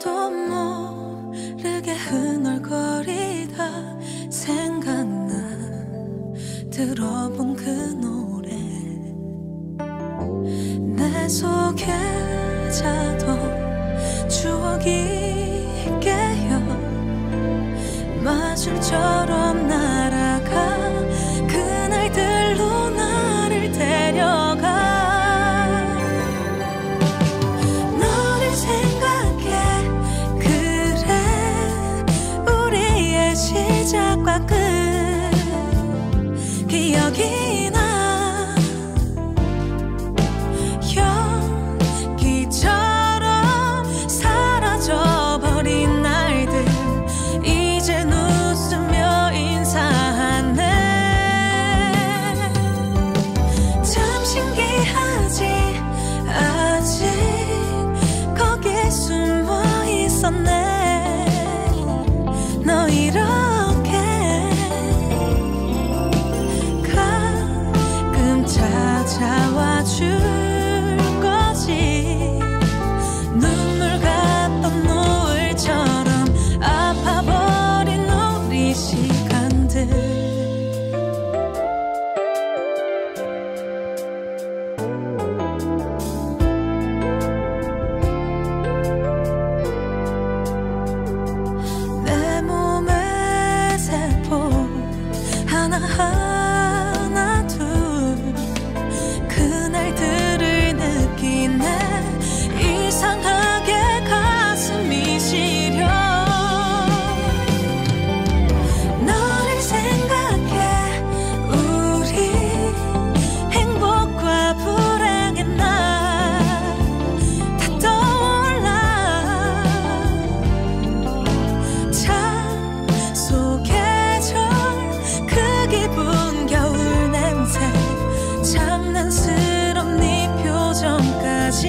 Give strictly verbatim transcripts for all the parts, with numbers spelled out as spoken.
나도 모르게 흥얼거리다 생각나 들어본 그 노래 내 속에 자도 추억이 깨어 마술처럼 날아가 그날들로 나를 데려가 너를 생각해 그래 우리의 시작과 끝 기억이 나 연기처럼 사라져버린 날들 이젠 웃으며 인사하네 참 신기하지 아직 거기에 숨어 있었네 너 이렇게 가끔 찾아와 줄 거지 눈물 같던 노을처럼 아파버린 우리 시간들 내 몸의 세포 하나하나 둘 그날들을 느끼네 이상하게 가슴이 시려 너를 생각해 우리 행복과 불행의 날 다 떠올라 차 속에 절그 기분 겨울 냄새 장난스러운 네 표정까지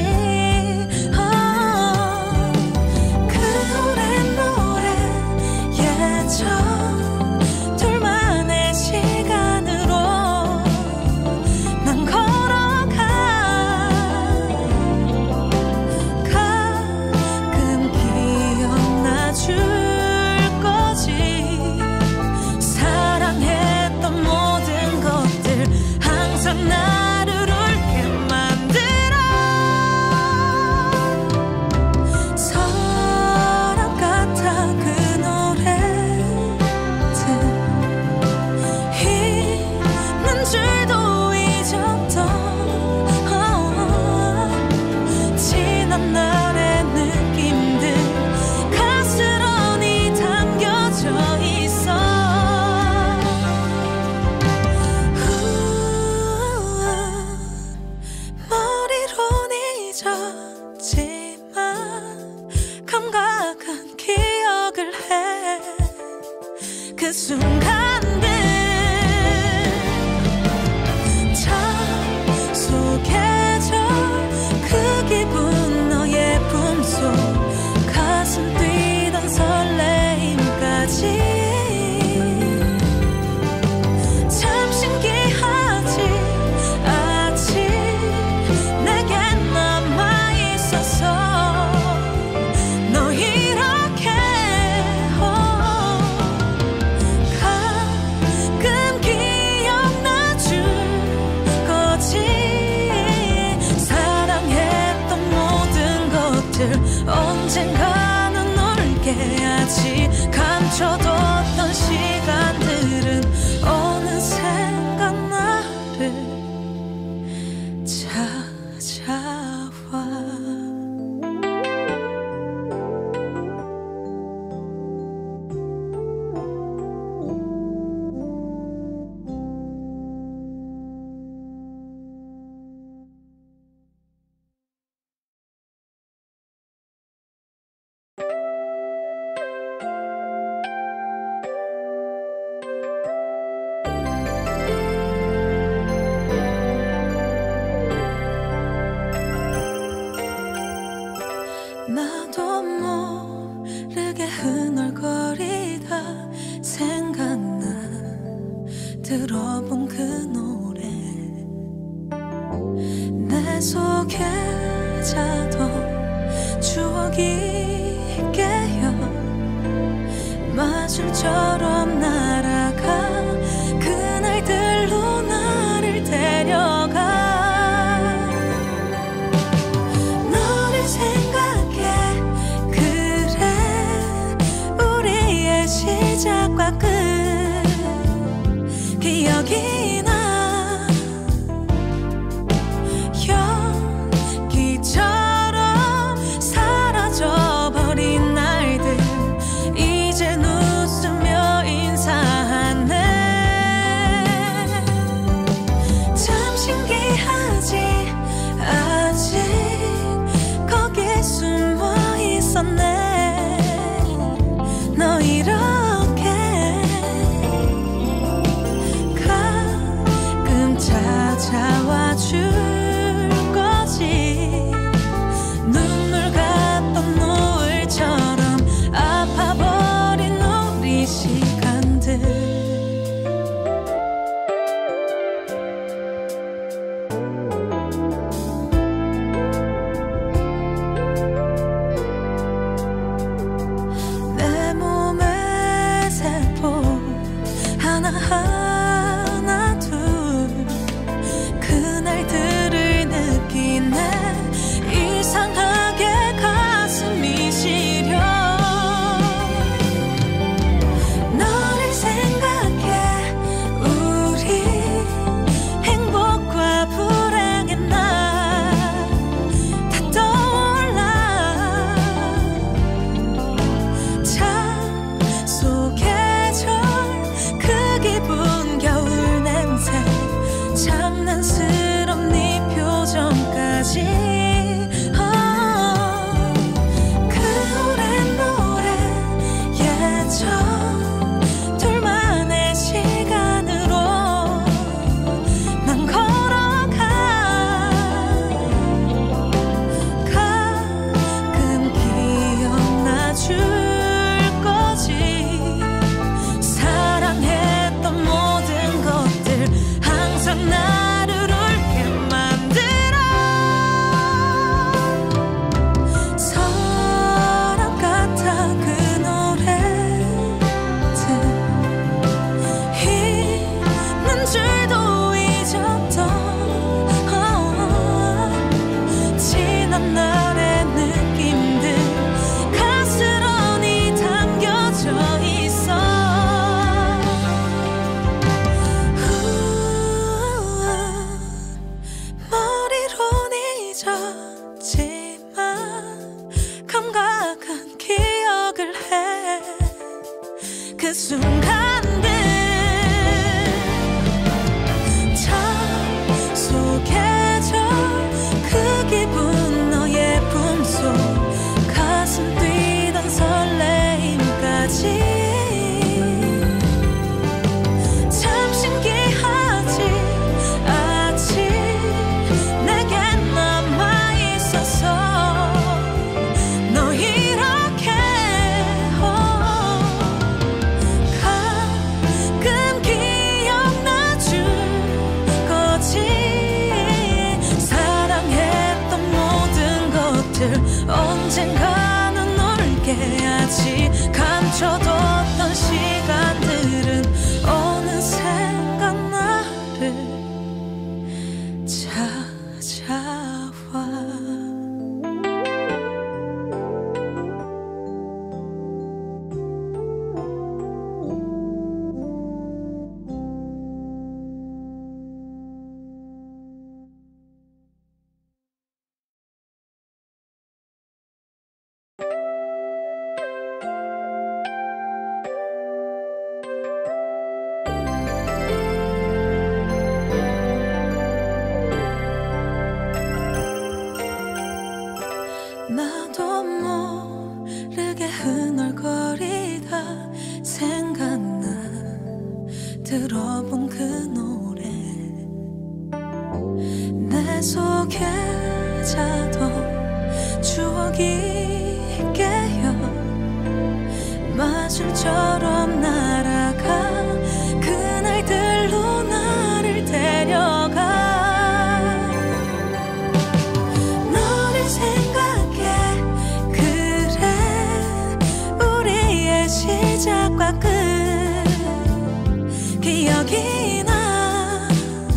어, 그 오랜 노래 예전 둘만의 시간으로 난 걸어가 가끔 기억나 줄 거지 사랑했던 모든 것들 항상 나를 울게 만들어 서랍 같아 그 노래들 있는 줄도 잊었던 어, 지난 날의 느낌들 가스런히 담겨져 있어 머리로는 잊었지만 감각한 기억을 해 그 순간들 차 속에 절그 기분 너의 품속 가슴 뛰던 설레임까지 참 신기하지 아직 내겐 남아있어서 너 이렇게 어, 가끔 기억나 줄 거지 사랑했던 모든 것들 언젠가는 울게 하지 감춰뒀던 시간들은 어느샌가 나를 찾아와 마술처럼 날아가 그날들로 나를 데려가 너를 생각해 그래 우리의 시작과 끝 기억이 나 연기처럼 사라져버린 날들 이젠 웃으며 인사하네 참 신기하지 아직 거기에 숨어 있었네 너 이렇게 가끔 찾아와 줄 거지 눈물 같던 노을처럼 아파버린 우리 시간들 내 몸의 세포 하나하나 둘 그날들을 느끼네 이상하게 가슴이 시려 너를 생각해 우리 행복과 불행의 날 다 떠올라 참 속에져 그 기분 겨울 냄새 장난스러운 네 표정까지 어, 그 오랜 노래 예전 둘만의 시간으로 난 걸어가 가끔 기억나 줄 거지 사랑했던 모든 것들 항상 나를 울게 만들어 서랍 같아 그 노래들 있는 줄도 잊었던 어, 지난 날의 느낌들 가스런히 담겨져 있어 머리론 잊었지만 감각한 기억을 해 그 순간들 참 속에져 그 기분 너의 품속 가슴 뛰던 설레임까지 참 신기하지 아직 내겐 남아있어서 너 이렇게 어, 가끔 기억나 줄 거지 사랑했던 모든 것들 언젠가는 울게 하지 감춰뒀던 시간들은 어느샌가 나를 찾아와 나도 모르게 흥얼거리다 생각나 들어본 그 노래 내 속에 자던 추억이 깨어 마술처럼 날아가 그날들로 나를 데려가 너를 생각해 그래 우리의 시작과 끝 기억이 나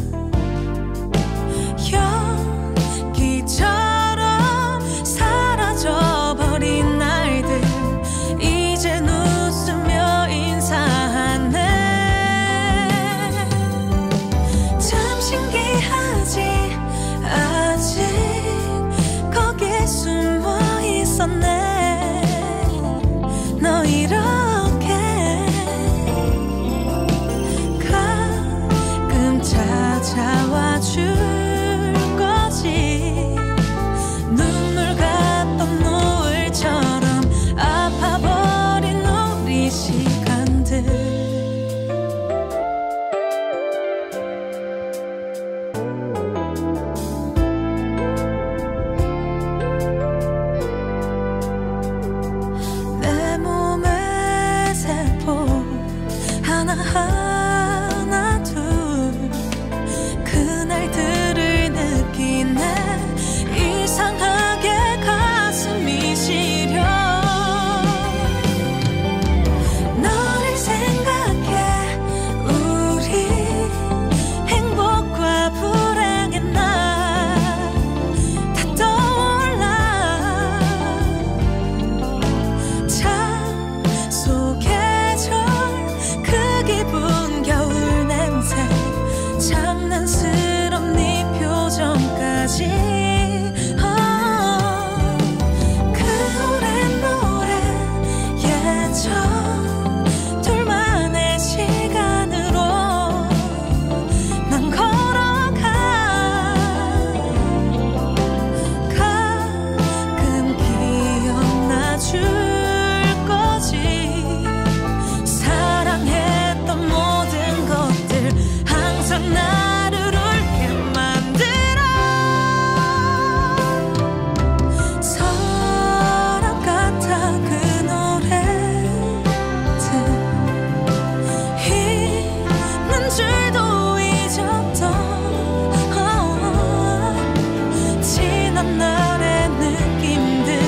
연기처럼 사라져버린 날들 이젠 웃으며 인사하네. 참 신기하지 아직 거기에 숨어 있었네. 너 이렇게 가끔 찾아와 줄 거지. 눈물 같던 노을처럼 아파버린 우리 시간들. 내 몸의 세포 하나하나 둘 그날들을 느끼네. 이상하게 가슴이 시려. 너를 생각해 우리 행복과 불행의 날 다 떠올라. 참 속에져 그 기분 겨울 냄새 장난스러운 네 표정까지. 어, 그 오랜 노래 예전 둘만의 시간으로 난 걸어가. 가끔 기억나 줄 거지. 사랑했던 모든 것들 항상 나를 울게 만들어. 서랍 같아 그 노래들 있는 줄도 잊었던 어, 지난 날의 느낌들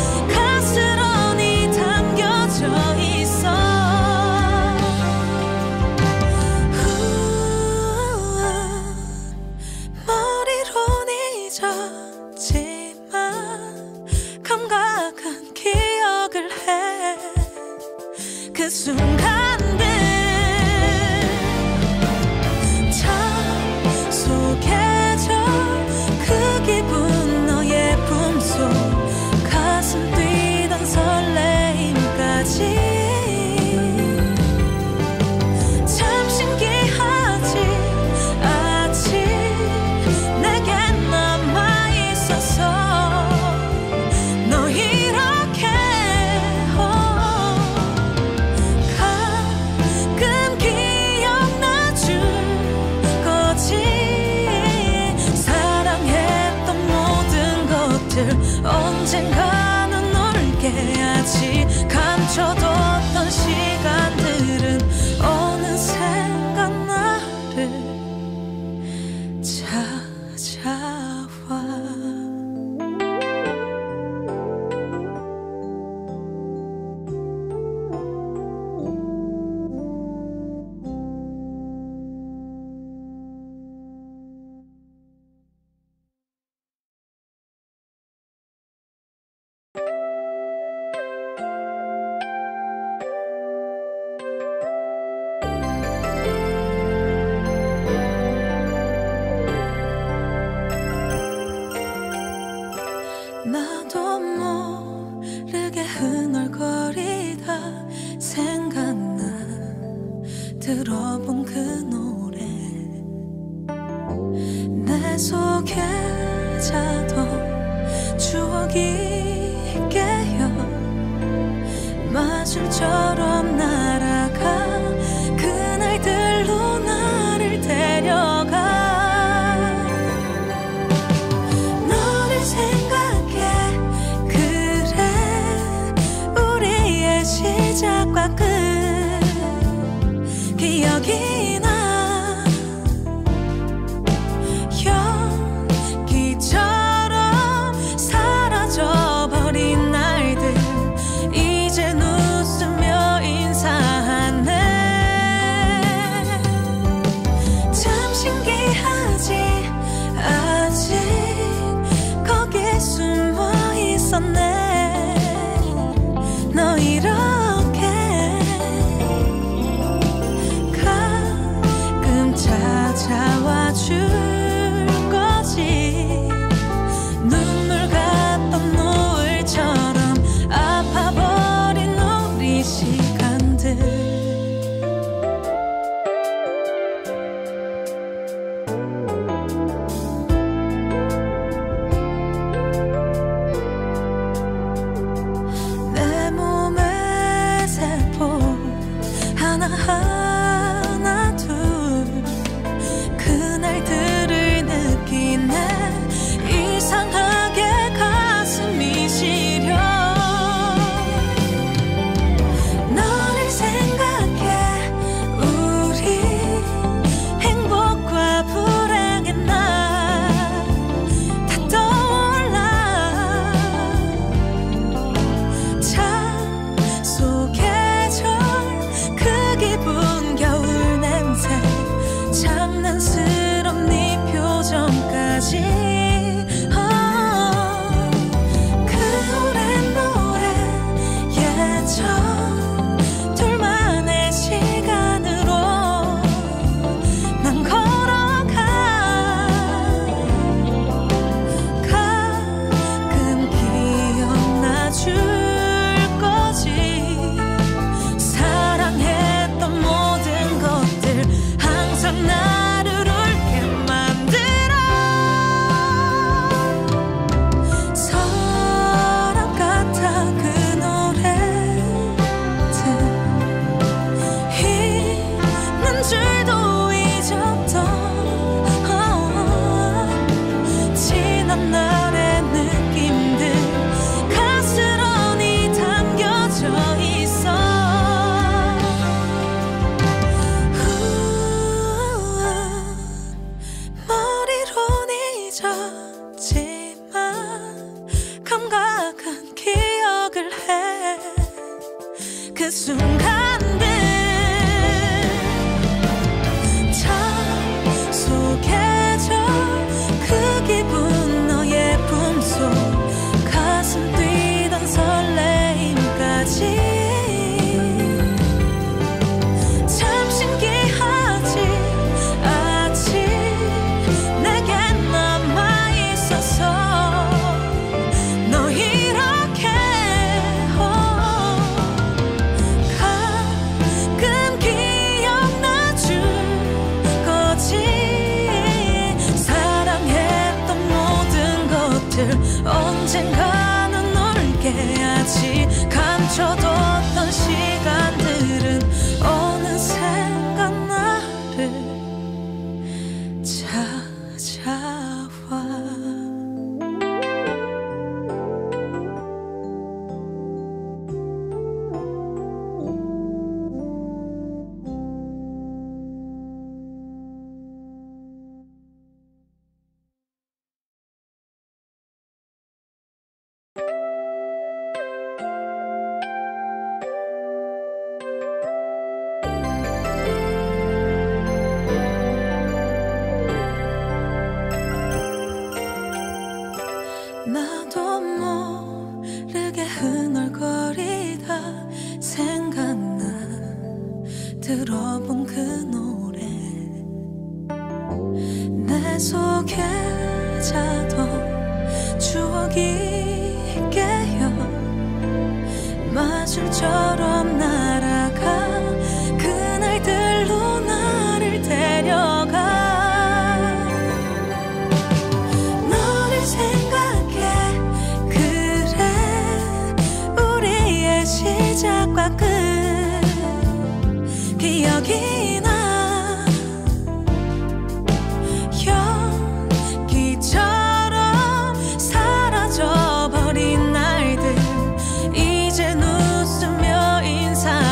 가스런히 담겨져 있어. 후, 머리론 잊었지만 감각한 기억을 해. 그 순간들 참 속에져 그 기분 너의 품속 가슴 뛰던 설레임까지. 참 신기하지 아직 내겐 남아있어서. 너 이렇게 어, 가끔 기억나 줄 거지. 사랑했던 모든 것들 언젠가는 울게 하지. 감춰뒀던 시간들은 어느샌가 나를 찾아와. 나도 모르게 흥얼거리다 생각나 들어본 그 노래. 내 속에 자던 추억이 깨어 마술처럼 날아가. 그날들로 나를 데려가. 너를 생각해 그래 우리의 시작과 끝 기억이 나. 연기처럼 사라져버린 날들 이젠 웃으며 인사하네. 이렇게 가끔 찾아와 줄 거지. 눈물 같던 노을처럼 아파버린 우리 시간들. 하나 둘 그날들을 느끼네. 이상하게 가슴이 시려. 너를 생각해 우리 행복과 불행의 날 다 떠올라. 참 속에 기분 겨울 냄새 장난스러운 네 표정까지. oh, 그 오랜 노래 예전 둘만의 시간으로 난 걸어가. 가끔 기억나 줄 거지. 나를 울게 만들어. 서랍 같아 그 노래들. 있는 줄도 잊었던 oh, 지난 날의 느낌들 가스런히 담겨져 있어. 잊었지만 감각은 기억을 해. 그 순간들 참 속에져 그 기분 너의 품속 가슴 뛰던 설레임까지. 참 신기하지 아직 내겐 남아있어서. 너 이렇게 oh, 가끔 기억나 줄 거지. 사랑했던 모든 것들 언젠가는 울게 하지. 감춰뒀던 시간들은 어느샌가 나를 찾아와. 나도 모르게 흥얼거리다 생각나 들어본 그 노래. 내 속에 자던 추억이 깨어 마술처럼 날아가. 그날들로 나를 데려가. 너를 생각해 그래 우리의 시작과 끝 기억이 나. 연기처럼 사라져버린 날들 이젠 웃으며 인사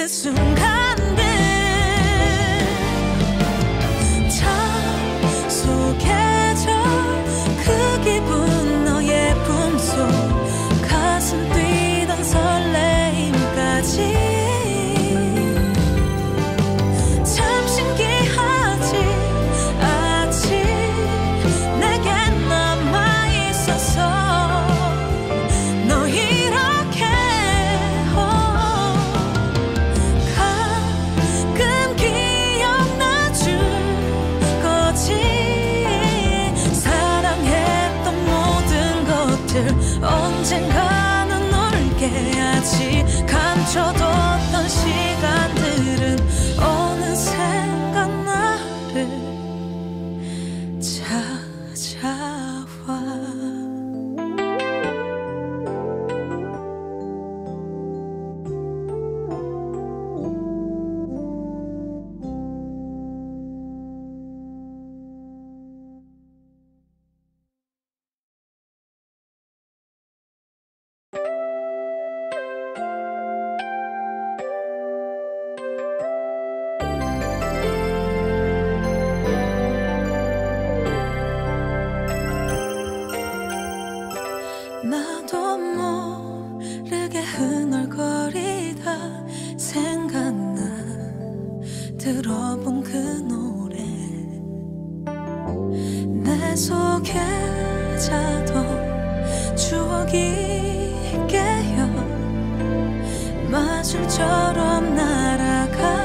그 순간들 약속해줘 그 기분 너의 품속 가슴 뛰던 설레임까지 참 신기하지 아직 내겐 남아있어서 너 이렇게 가끔 기억나줄 거지 사랑했던 모든 것들 언젠가는 너를 깨야지 감춰뒀던 시간들은 어느샌가 나를 찾아와 나도 모르게 흥얼거리다 생각나 들어본 그 노래 내 속에 자던 추억이 깨어 마술처럼 날아가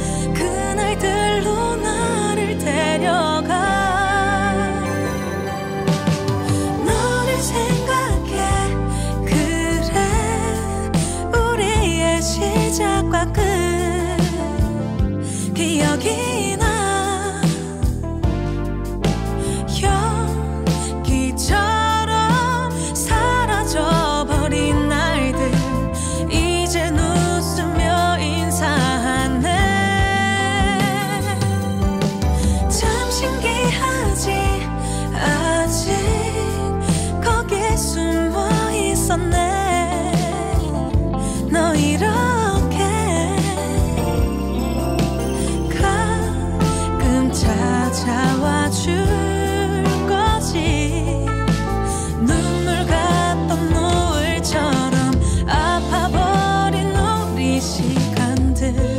그날들로 나를 데려가 너를 생각해 그래 우리의 시작과 끝 기억이 나 연기처럼 사라져버린 날들 이젠 웃으며 인사하네 참 신기하지 아직 거기 숨어 있었네 너 이렇게 가끔 찾아와 줄 거지 눈물 같던 노을처럼 아파버린 우리 시간들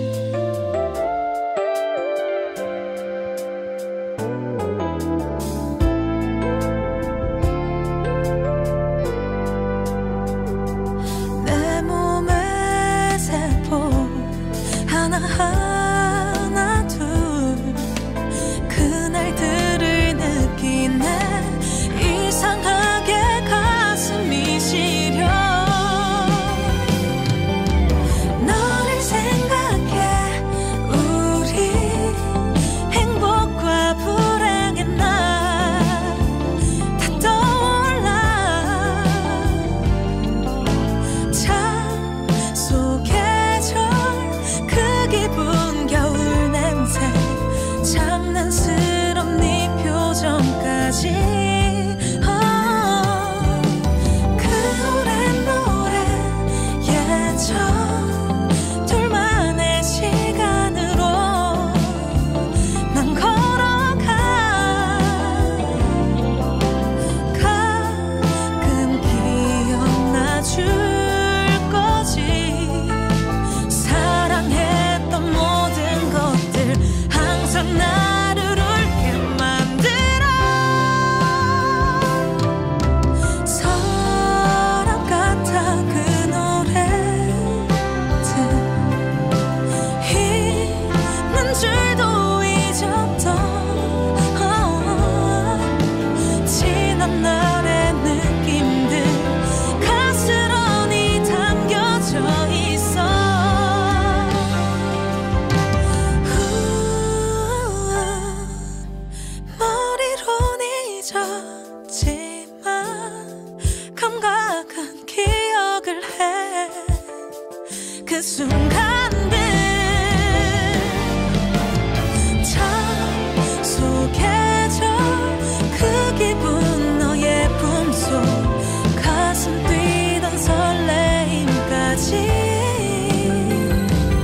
내 몸의 세포 하나하나 둘 그날들을 느끼네 이상하게 가슴이 시려 너를 생각해 우리 행복과 불행의 날 다 떠올라 참 속에져 그 기분 겨울 냄새 장난스러운 네 표정까지 어, 그 오랜 노래 예전 둘만의 시간으로 난 걸어가 가끔 기억나줄 거지 사랑했던 모든 것들 항상 나를 울게 만들어 사랑 같아 그 노래들 있는 줄도 잊었던 어, 지난 날의 느낌들 가스런히 담겨져 있어 머리론 잊었지만 감각한 기억을 해 그 순간들 참 속에져 그 기분 너의 품속 가슴 뛰던 설레임까지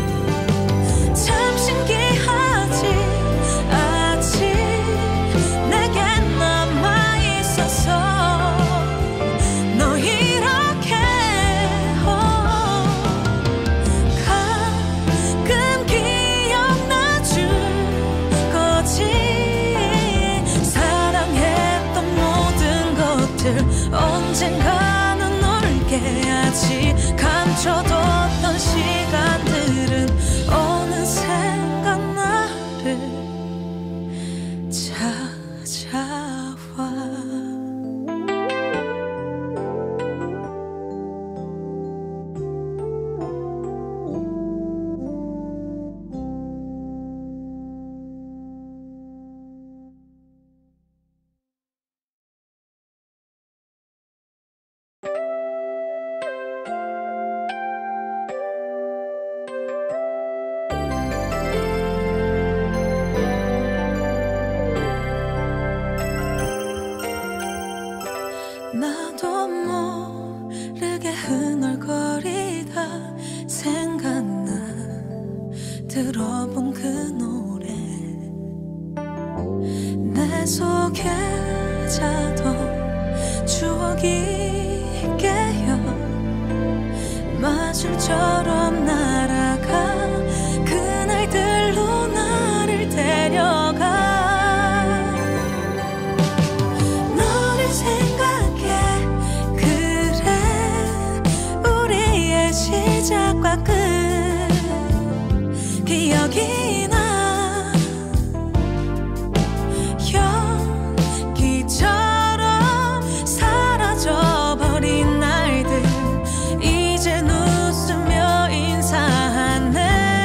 언젠가는 울게 하지. 감춰뒀던 시간들은 어느샌가 나를 찾아와. 나도 모르게 흥얼거리다 생각나 들어본 그 노래. 내 속에 자던 추억이 깨어 마술처럼 날아가 그날들로 나를 데려가. 너를 생각해 그래 우리의 시작과 끝 기억이 나. 연기처럼 사라져버린 날들 이젠 웃으며 인사하네.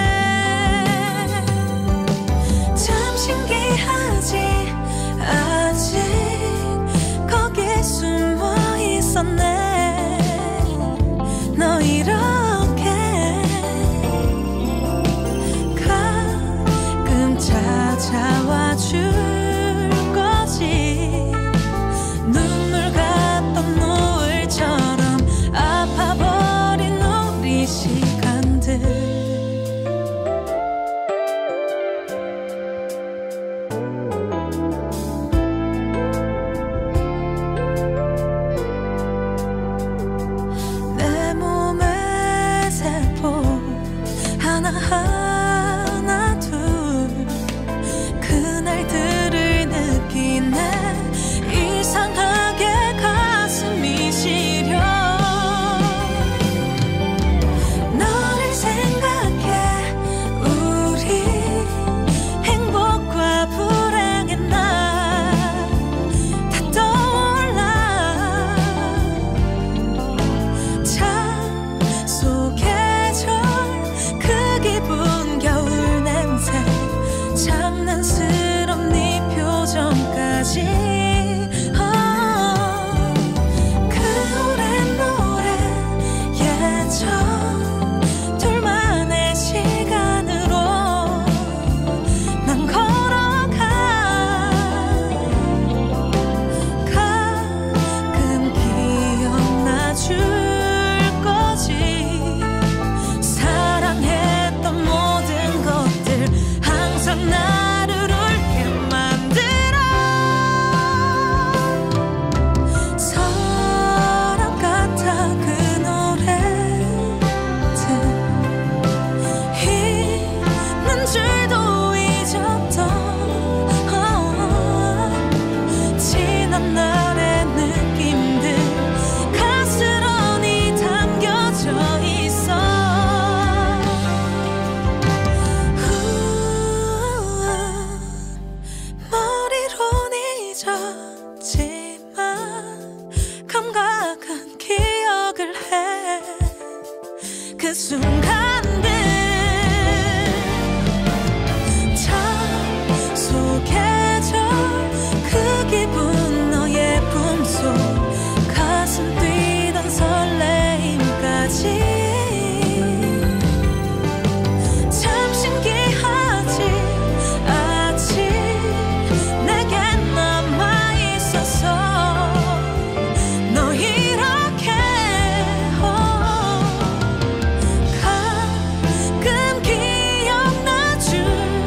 참 신기하지 아직 거기 숨어 있었네. 너 이렇게 가끔 찾아와 줄 거지. 눈물 같던 노을처럼 아파버린 우리 시간들. 내 몸의 세포 하나하나 둘 그날들을 느끼네. 이상하게 가슴이 시려. 너를 생각해 우리 행복과 불행의 날 다 떠올라. 찬속의 그 기분 겨울 냄새 장난스러운 네 표정까지. 어, 그 오랜 노래 예전 둘만의 시간으로 난 걸어가. 가끔 기억나 줄 거지. 사랑했던 모든 것들 항상 나를 울게 만들어. 사랑 같아 그 노래들 있는 줄도 잊었던 어, 지난 날의 느낌들 가스런히 담겨져 있어. 머리론 잊었지만 감각한 기억을 해. 그 순간들 참 속에져 그 기분 너의 품속 가슴 뛰던 설레임까지. 참 신기하지 아직 내겐 남아있어서. 너 이렇게 어, 가끔 기억나 줄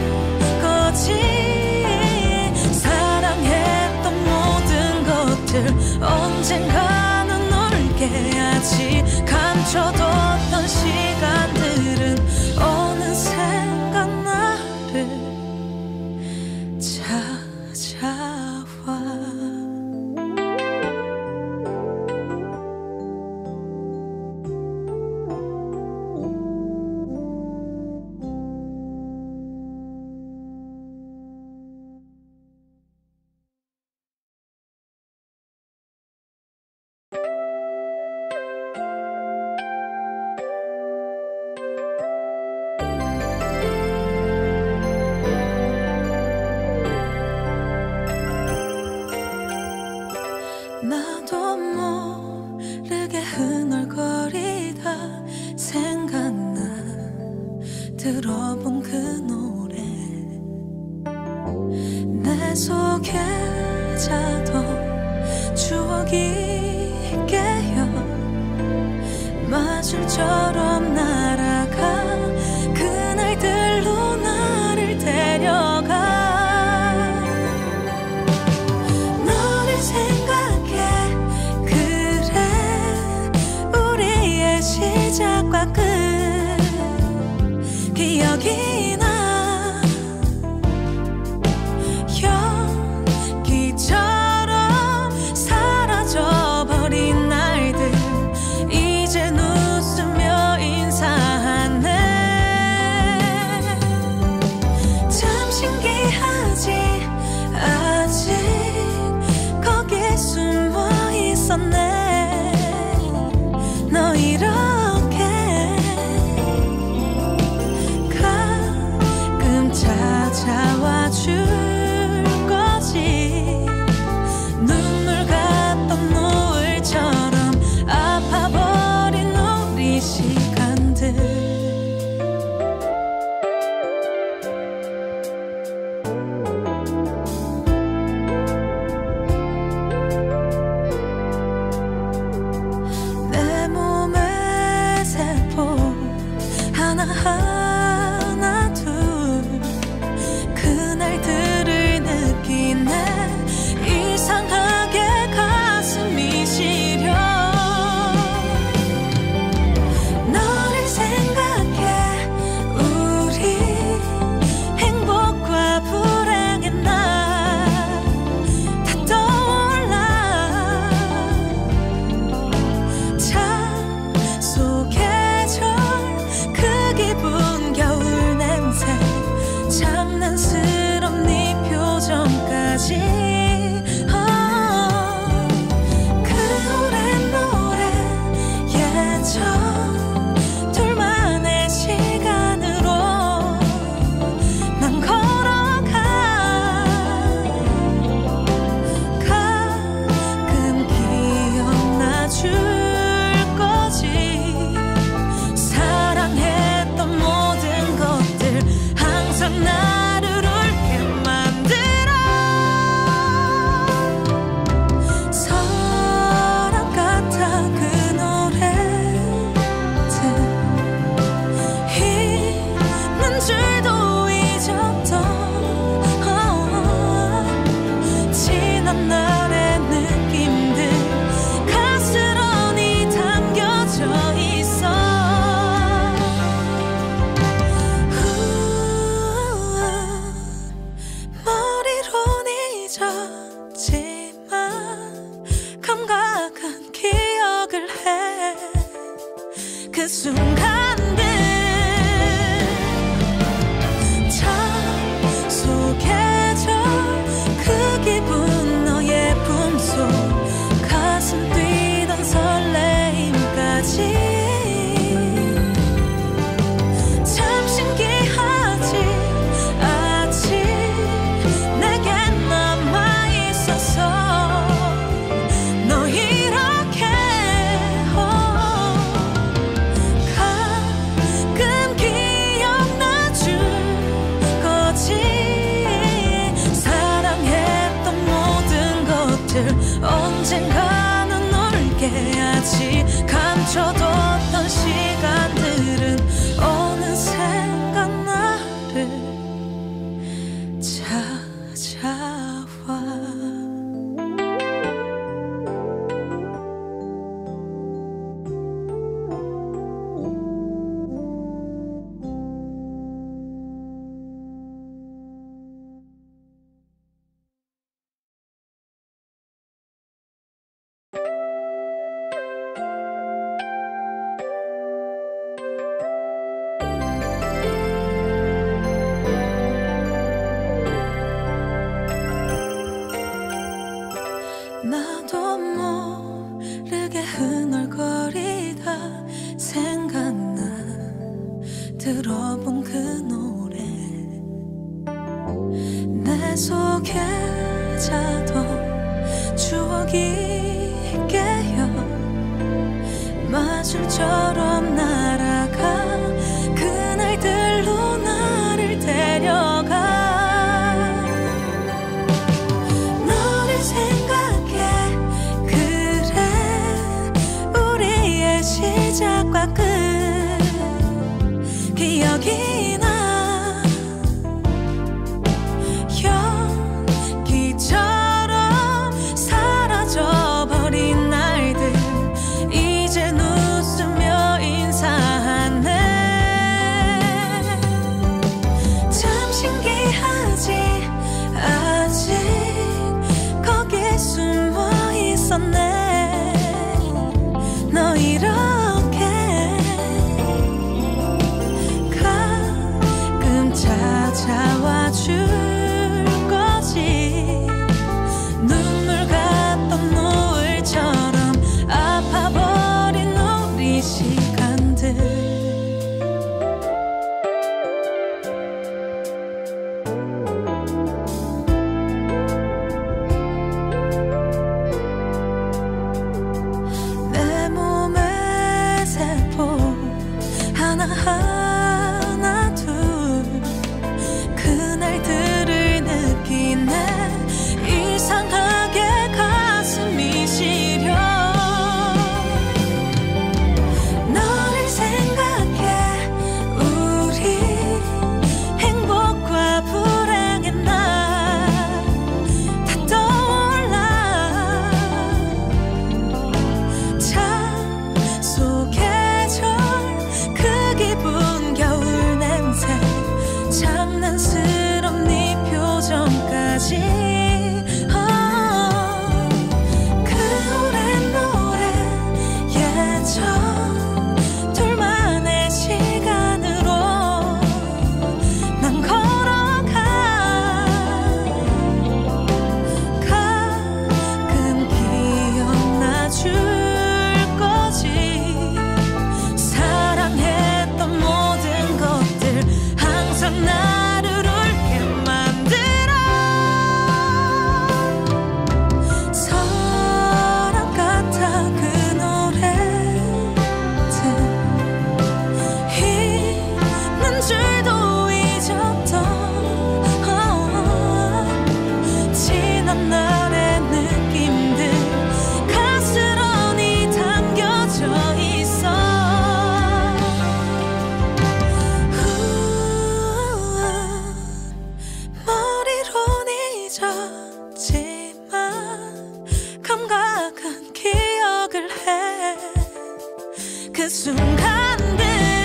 거지. 사랑했던 모든 것들 언젠가는 울게 하지. 감춰뒀던 시간들은 어느샌가 나를 찾아와. 들어본 그 노래 내 속에 자도 추억이 깨어 마술처럼 날아가 그날들로 나를 데려가 너를 생각해 그래 우리의 시작과 끝 기억이 나 연기처럼 사라져버린 날들 이젠 웃으며 인사하네 참 신기하지 아직 거기에 숨어 있었네 너 이렇게 가끔 찾아와 줄 거지 눈물 같던 노을처럼 아파버린 우리 시간들 내 몸의 세포 하나하나 둘 그날들을 느끼네 이상하게 가슴이 시려 너를 생각해 우리 행복과 불행의 날 다 떠올라 차 속의 절 그 기분 겨울 냄새 장난스러운 네 표정까지 어, 그 오랜 노래 예전 둘만의 시간으로 난 걸어가 가끔 기억나 줄 거지 사랑했던 모든 것들 항상 나를 울게 만들어 사랑 같아 그 노래들 있는 줄도 잊었던 어, 지난 날의 느낌들 가스런히 담겨져 있어 후, 머리로는 잊었지만 감각한 기억을 해 그 순간들 차 속의 절 그 기분 너의 품속 가슴 뛰던 설레임까지 참 신기하지 아직 내겐 남아있어서 너 이렇게 어, 가끔 기억나 줄 거지 사랑했던 모든 것들 언젠가는 널 깨야지 감춰뒀던 시간들은 어느샌가 나를 찾아와 나도 모르게 흥얼거리다 생각나 들어본 그 노래 내 속에 자도 추억이 깨어 마술처럼 날아가 그날들로 기억이 나 연기처럼 사라져버린 날들 이젠 웃으며 인사하네. 참 신기하지 아직 거기에 숨어 있었네. 너 이렇게 가끔 찾아와 줄 거지. 눈물 같던 노을처럼 아파버린 우리 시간들. 내 몸의 세포 하나하나 둘 그날들을 느끼네. 이상하게 가슴이 시려. 너를 생각해 우리 행복과 불행의 날 다 떠올라. 차 속의 절 그 기분 겨울 냄새 장난스러운 네 표정까지. 어, 그 오랜 노래 예전 둘만의 시간으로 난 걸어가. 가끔 기억나 줄 거지. 사랑했던 모든 것들 항상 나를 울게 만들어. 서랍 같아 그 노래들 있는 줄도 잊었던 어, 지난 날의 느낌들 가스런히 담겨져 있어. 후, 머리론 잊었지만 감각은 기억을 해. 그 순간들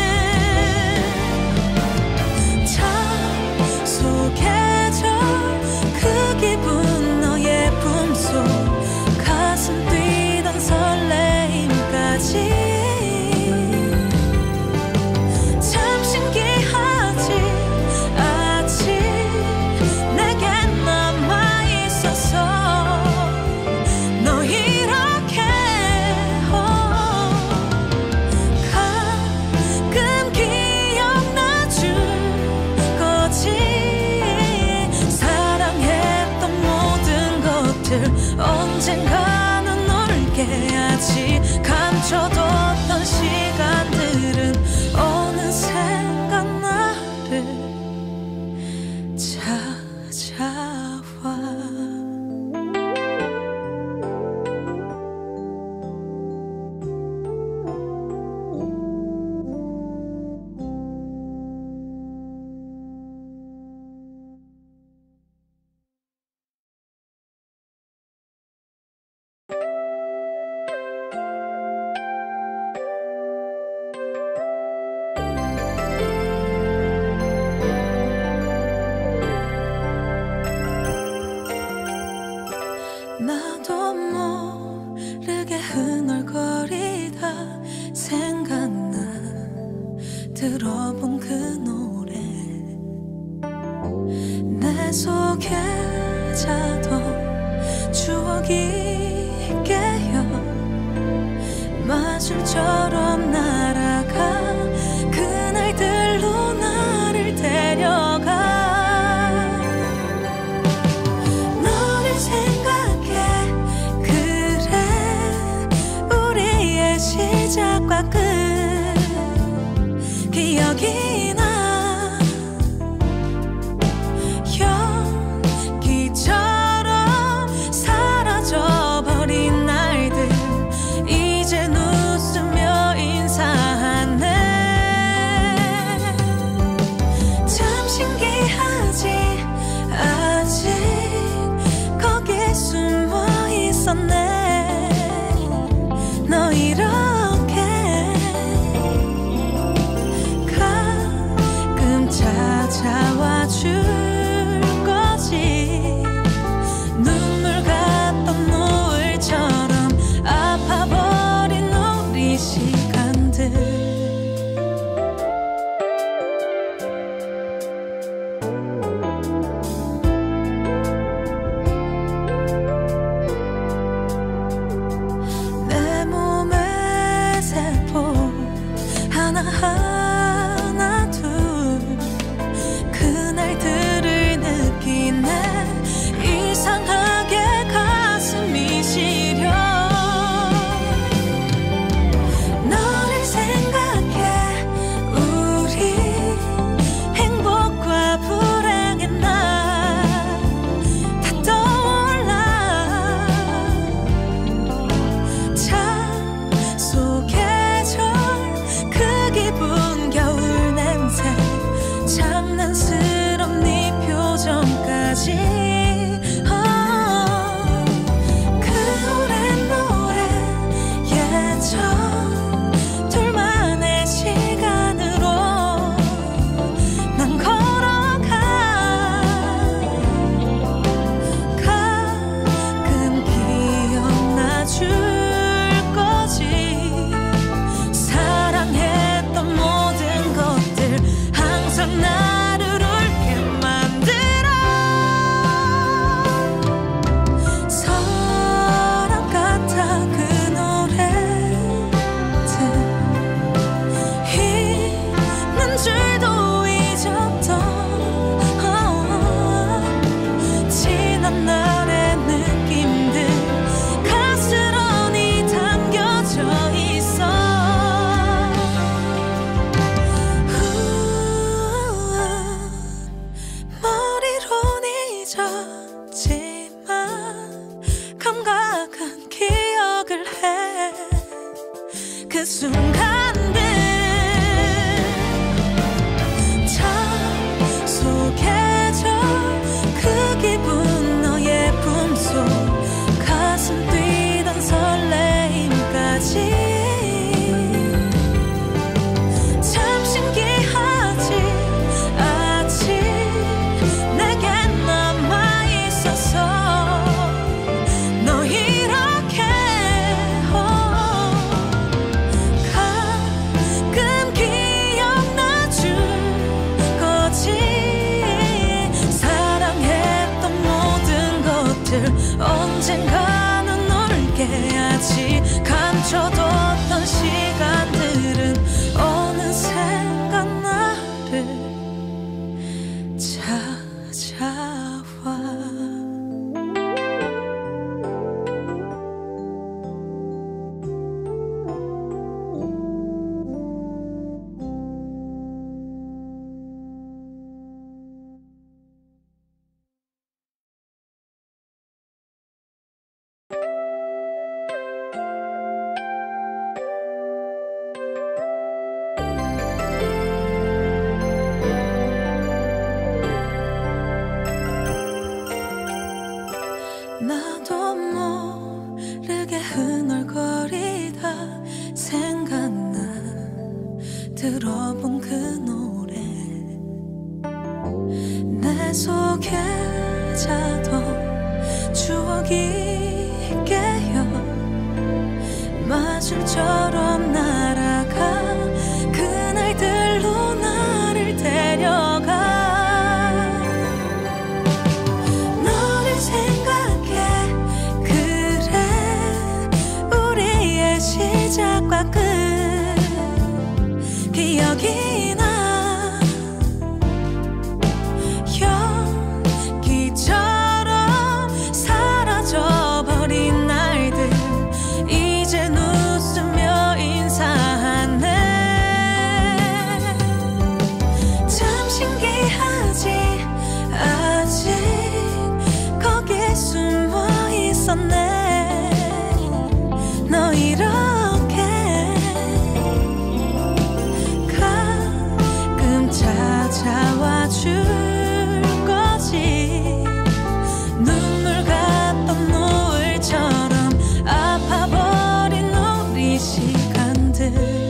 차 속의 저 그 기분 너의 품속 가슴 뛰던 설레임까지. 참 신기하지 아직 내겐 남아있어서. 너 이렇게 어, 가끔 기억나 줄 거지. 사랑했던 모든 것들 언젠가는 울게 하지. 감춰뒀던 시간들은 어느샌가 나를 찾아와. 나도 모르게 흥얼거리다 생각나 들어본 그 노래. 내 속에 자던 추억이 깨어 마술처럼 날아가. 그날들로 나를 데려가. 너를 생각해 그래 우리의 시작과 끝 기억이 나. 연기처럼 사라져버린 날들 이젠 웃으며 인사하네. 언젠가는 널 깨야지. 감춰뒀던 시간들은 어느샌가 나를 찾아와. 나도 모르게 흥얼거리다 생각나 들어본 그 노래. 내 속에 자던 추억이 깨어 마술처럼 날아가 그날들로 나를 데려가. 시작과 끝 기억이 나. 연기처럼 사라져버린 날들 이젠 웃으며 인사하네. 참 신기하지 아직 거기에 숨어 있었네. 너 이렇게 가끔 찾아와 줄 거지. 눈물 같던 노을처럼 아파버린 우리 시간들.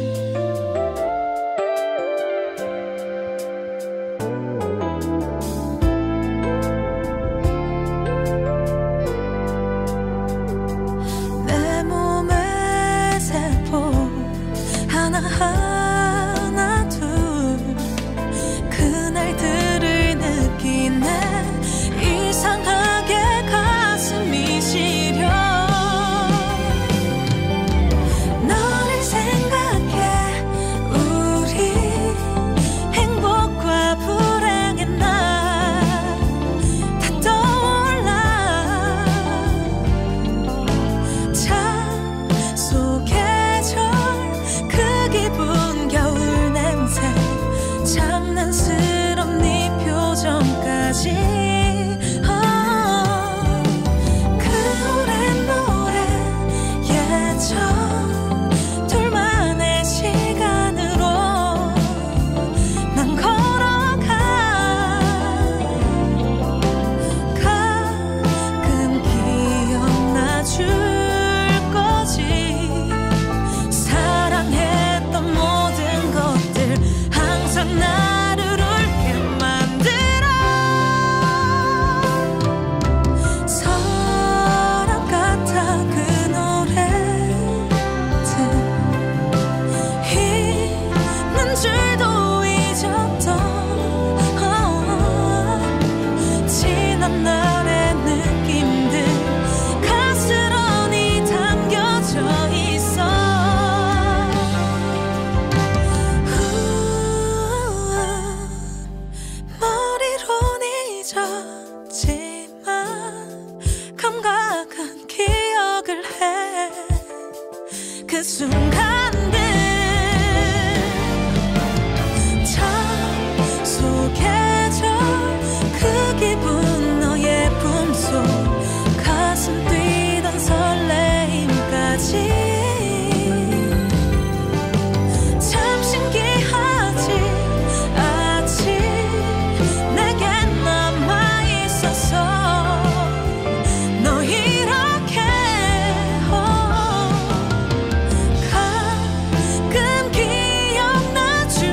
하나 둘 그날들을 느끼네. 이상하게 가슴이 시려. 너를 생각해 우리 행복과 불행의 날 다 떠올라. 차 속에 기분 겨울 냄새 장난스러운 네 표정까지. oh, 그 오랜 노래 예전 둘만의 시간으로 난 걸어가. 가끔 기억나 줄 거지. 사랑해 모든 것들 항상 나를 울게 만들어. 서랍 같아 그 노래들 있는 줄도 잊었던 oh, 지난 날의 느낌들 가스런히 담겨져 있어. 감각한 기억을 해. 그 순간들 참 속에져 그 기분 너의 품속 가슴 뛰던 설레임까지. 참 신기하지 아직 내겐 남아있어서. 너 이렇게 oh, 가끔 기억나 줄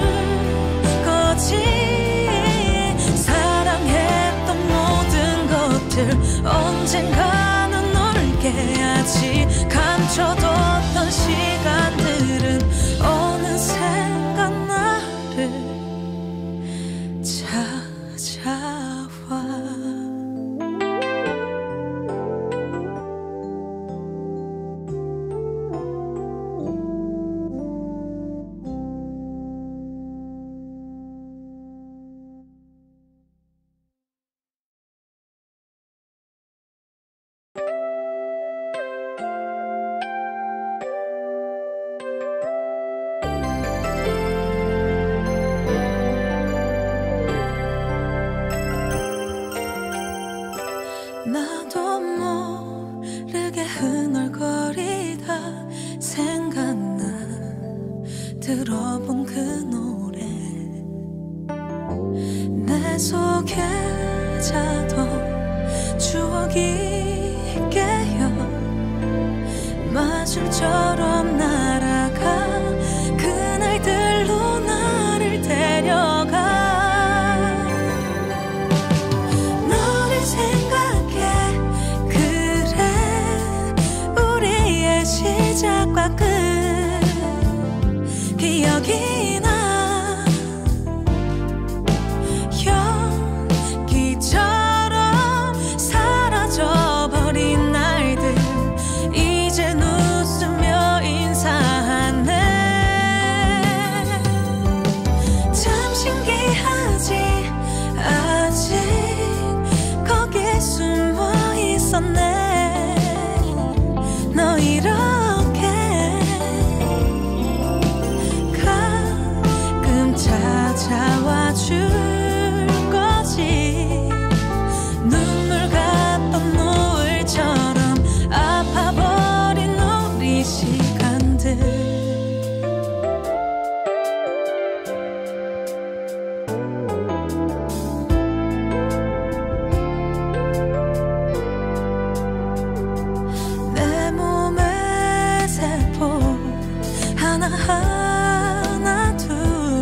거지. 사랑했던 모든 것들 언젠가는 널 깨야지. 감춰뒀던 시간들은 어느샌가 나를 찾아와. 내 속에 자던 추억이 깨어 마술처럼 날아가 그날들로 나를 데려가 너를 생각해 그래 우리의 시작과 끝 기억이 나 연기처럼 사라져버린 날들 이젠 웃으며 인사하네 참 신기하지 아직 거기에 숨어 있었네 너 이렇게 가끔 찾아와 줄 거지 눈물 같던 노을처럼 아파버린 우리 시간들 내 몸의 세포 하나하나 둘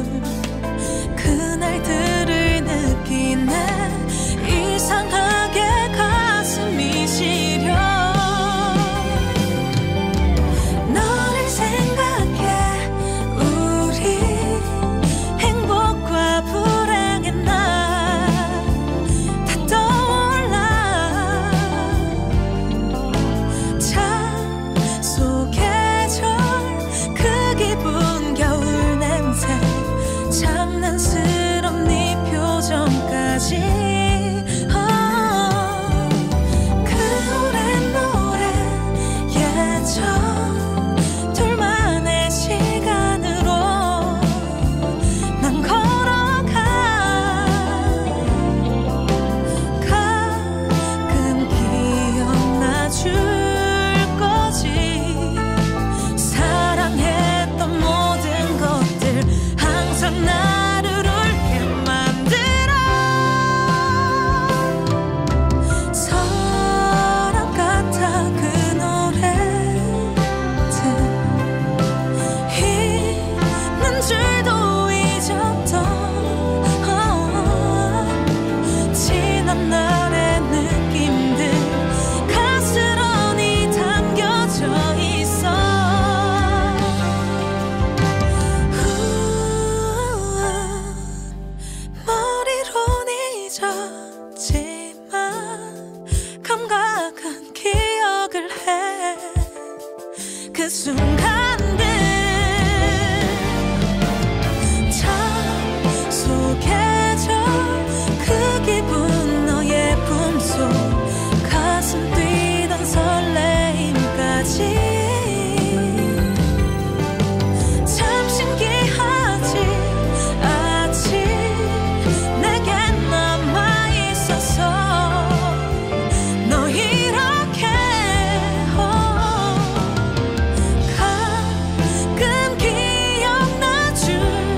그날들을 느끼네 이상하게 가슴이 시려 너를 생각해 우리 행복과 불행의 날 다 떠올라 참 속에져 그 기분 겨울 냄새 장난스러운 네 표정까지 어, 그 오랜 노래 예전 둘만의 시간으로 난 걸어가 가끔 기억나 줄 거지 사랑했던 모든 것들 항상 나를 울게 만들어 서랍 같아 그 노래들 있는 줄도 잊었던 어, 지난 날의 느낌들 가스런히 담겨져 있어 머리로는 잊었지만 감각은 기억을 해 그 순간들 참 속에져 그 기분 너의 품속 가슴 뛰던 설레임까지 참 신기하지 아직 내겐 남아있어서 너 이렇게 어, 가끔 기억나 줄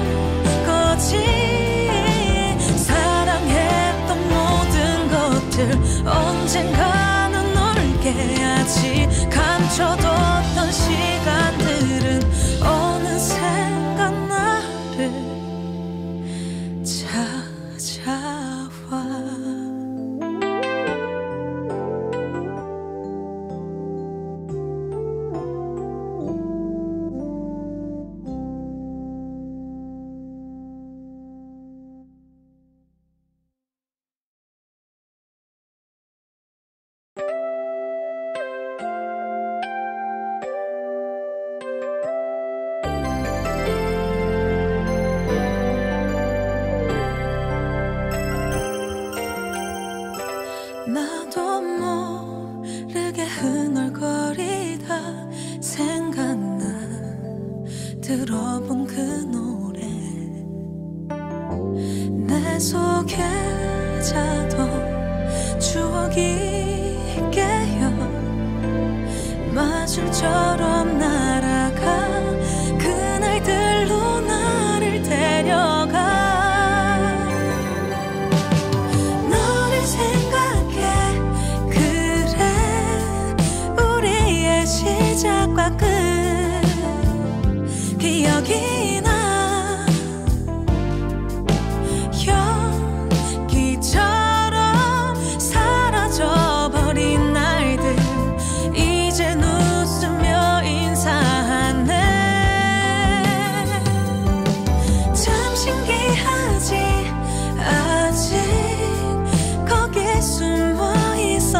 거지 사랑했던 모든 것들 언젠가는 울게 하지 감춰뒀던 시간들은 어느샌가 나를 찾아와 나도 모르게 흥얼거리다 생각나 들어본 그 노래 내 속에 자던 추억이 깨어 마술처럼 날아가 그날들로 나를 데려가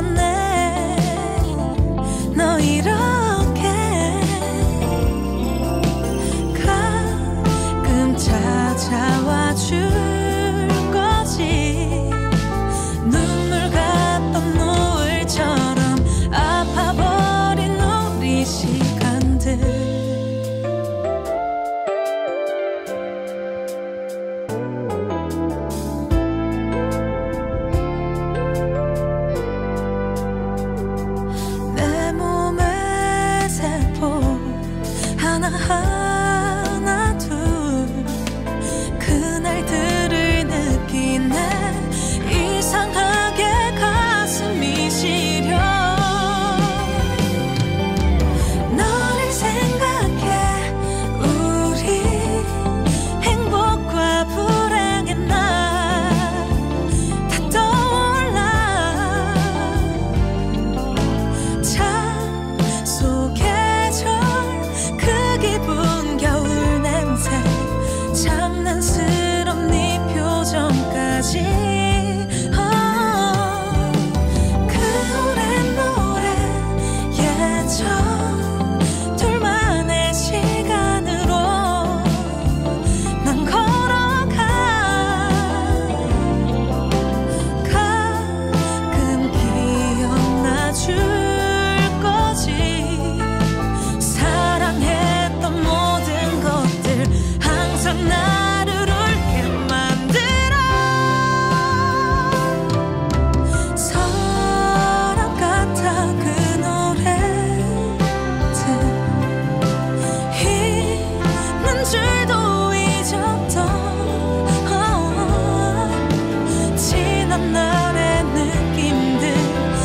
건네 너 이렇게 가끔 찾아와 줄 거지. 눈물 같던 노을처럼 아파버린 우리 시간들. 하나 둘 그날들을 느끼네. 이상하게 가슴이 시려. 너를 생각해 우리 행복과 불행의 날 다 떠올라. 참 속에 기분 겨울 냄새 장난스러운 네 표정까지. oh, 그 오랜 노래 예전 둘만의 시간으로 난 걸어가. 가끔 기억나 줄 거지. 나를 울게 만들어. 서랍 같아 그 노래들. 있는 줄도 잊었던 oh, 지난 날의 느낌들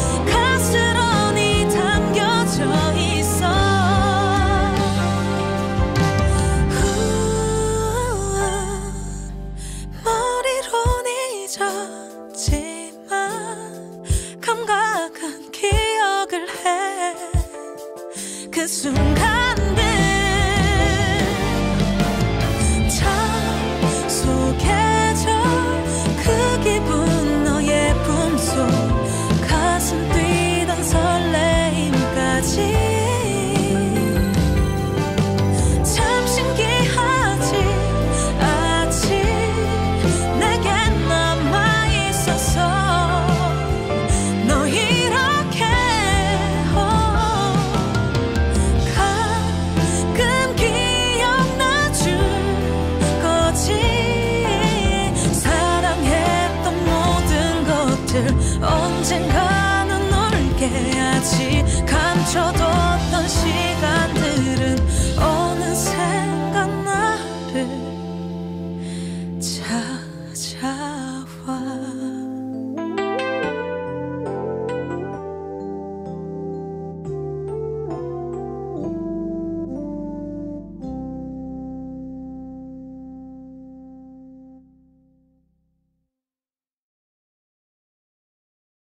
가스런히 담겨져 있어. 잊었지만 감각은 기억을 해. 그 순간들 참 속에져 그 기분 너의 품속 가슴 뛰던 설레임까지. 언젠가는 울게 하지. 감춰뒀던 시